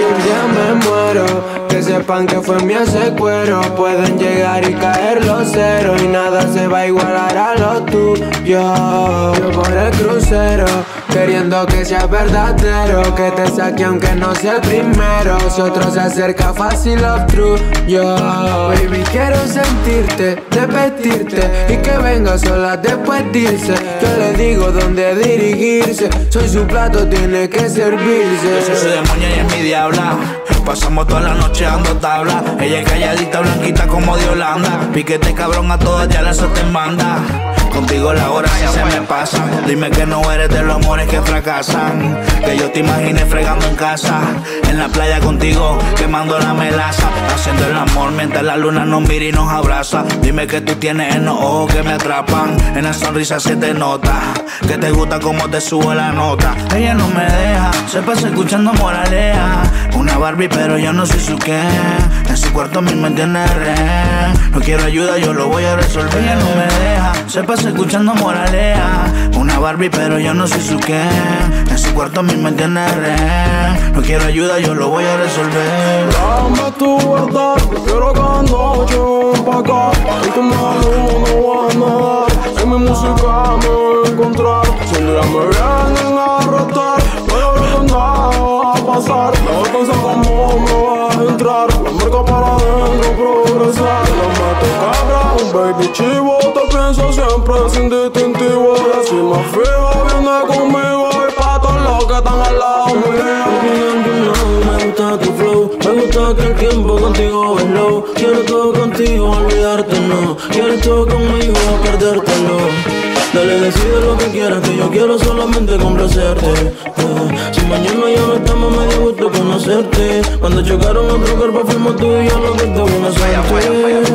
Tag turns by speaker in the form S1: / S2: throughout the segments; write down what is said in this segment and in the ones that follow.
S1: un día me muero, que sepan que fue mi ese cuero. Pueden llegar y caer los ceros y nada se va a igualar a lo tuyo. Yo por el crucero, queriendo que sea verdadero, que te saque aunque no sea el primero. Si otro se acerca fácil obstruyo. Baby, quiero sentirte, repetirte y que venga sola después de irse. Yo le digo dónde dirigirse, soy su plato, tiene que servirse.
S2: Yo soy su demonio y es mi diabla. Pasamos toda la noche dando tabla. Ella es calladita, blanquita como de Holanda. Piquete cabrón, a todas ya las te manda. Contigo la hora ya se me pasa. Dime que no eres de los amores que fracasan. Que yo te imaginé fregando en casa, en la playa contigo, quemando la melaza, haciendo el amor mientras la luna nos mira y nos abraza. Dime que tú tienes en los ojos que me atrapan. En la sonrisa se te nota que te gusta como te sube la nota. Ella no me deja, se pasa escuchando moraleja. Una Barbie pero yo no soy su qué. En su cuarto a mí me entiende re. No quiero ayuda, yo lo voy a resolver. Ella no me deja, se pasa escuchando moraleja. Una Barbie pero yo no soy su qué. En su cuarto a mí me entiende re. No quiero ayuda, yo lo voy a resolver.
S1: Dame tu verdad, yo quiero que anoche ven pa' acá. Y tu mano no va a nadar. En mi música me voy a encontrar. Si un día me vienen a arrestar, no yo creo que nada va a pasar. La vergüenza como me va a entrar. La marca para adentro progresar. La meto cabra, un baby chivo. Te pienso siempre sin distintivo. Y si me fijo, viene conmigo. Y pa' todos los que están al lado mío.
S3: Me gusta tu flow, me gusta que el tiempo contigo es low. Quiero todo contigo, olvidarte no. Quieres todo conmigo, perdértelo. Dale, decide lo que quieras, que yo quiero solamente complacerte. Si mañana ya no estamos, me dio gusto conocerte. Cuando chocaron otro cuerpo, fuimos tú y yo lo que tuvo suerte.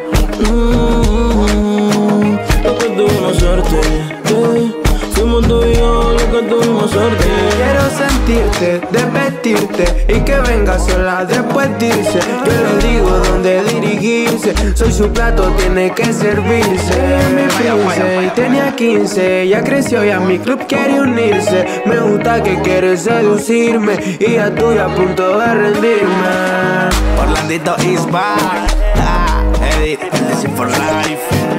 S3: Lo que tuvo suerte. Fuimos tú y yo lo que tuvimos suerte.
S1: Quiero sentirte, repetirte y que venga sola después de irse. Yo le digo dónde dirigirse, soy su plato, tiene que servirse. Mi príncipe y tenía 15, ya creció y a mi club quiere unirse. Me gusta que quiere seducirme y ya estoy a punto de rendirme.
S2: Orlandito is back. Eddie, el for life.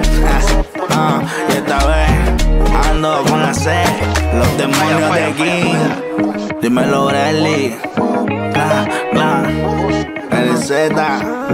S2: Y esta vez ando con la C, los demonios de aquí. Dímelo, Grelly. El Z.